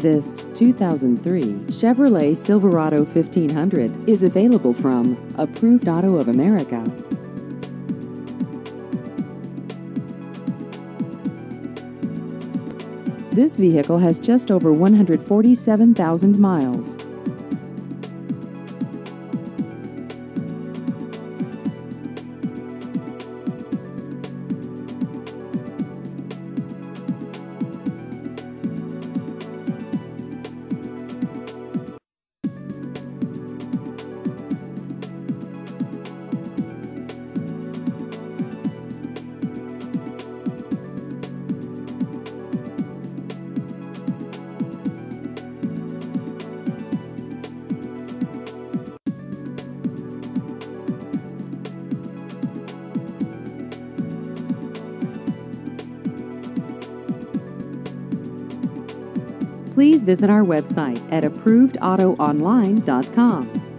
This 2003 Chevrolet Silverado 1500 is available from Approved Auto of America. This vehicle has just over 147,000 miles. Please visit our website at approvedautoonline.com.